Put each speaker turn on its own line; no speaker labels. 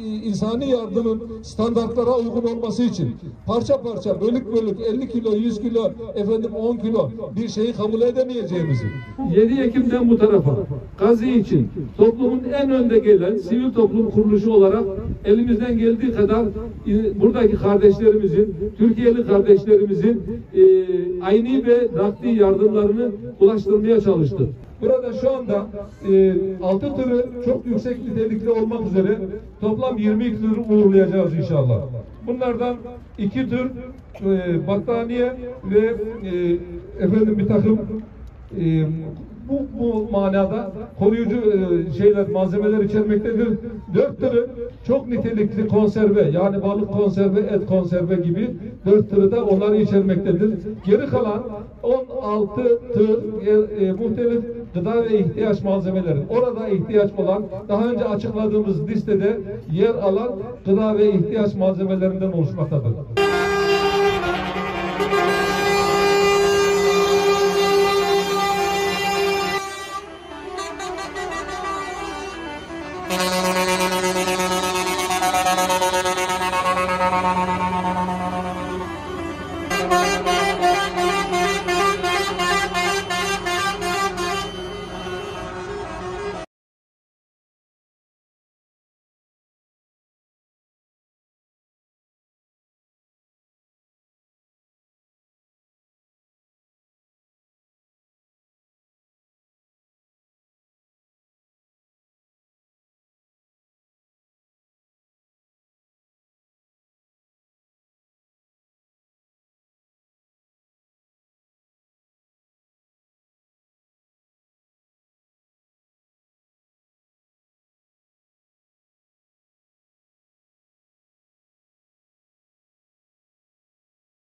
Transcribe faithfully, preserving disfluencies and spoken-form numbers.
insani yardımın standartlara uygun olması için parça parça, bölük bölük elli kilo, yüz kilo, efendim on kilo bir şeyi kabul edemeyeceğimizi.
yedi Ekim'den bu tarafa Gazi için toplumun en önde gelen sivil toplum kuruluşu olarak elimizden geldiği kadar buradaki kardeşlerimizin, Türkiye'li kardeşlerimizin e, ayni ve nakdi yardımlarını ulaştırmaya çalıştık.
Burada şu anda e, altı tırı çok yüksek nitelikli olmak üzere toplam yirmi iki tır uğurlayacağız inşallah. Bunlardan iki tır e, battaniye ve e, efendim bir takım e, bu, bu manada koruyucu e, şeyler, malzemeler içermektedir. Dört tırı çok nitelikli konserve, yani balık konserve, et konserve gibi dört tırı da onları içermektedir. Geri kalan on altı tır e, e, muhtelif gıda ve ihtiyaç malzemeleri, orada ihtiyaç olan, daha önce açıkladığımız listede yer alan gıda ve ihtiyaç malzemelerinden oluşmaktadır.
Thank you.